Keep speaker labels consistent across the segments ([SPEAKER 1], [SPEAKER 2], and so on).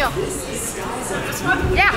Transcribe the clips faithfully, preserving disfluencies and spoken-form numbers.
[SPEAKER 1] go. Yeah.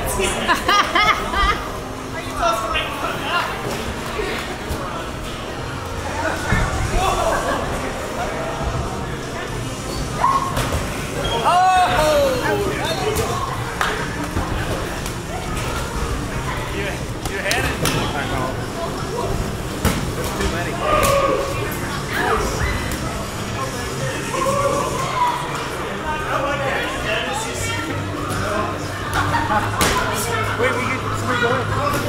[SPEAKER 2] Wait, we get somebody go in.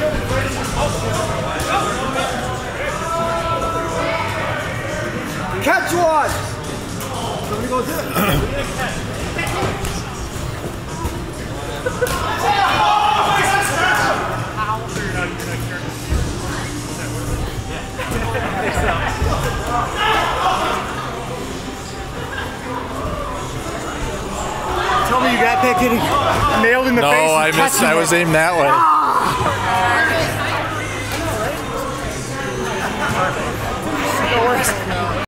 [SPEAKER 2] Catch one! Somebody goes in. Tell me you got that getting nailed in the
[SPEAKER 3] no,
[SPEAKER 2] face.
[SPEAKER 3] No, I missed. I was aimed that way.
[SPEAKER 2] Ah!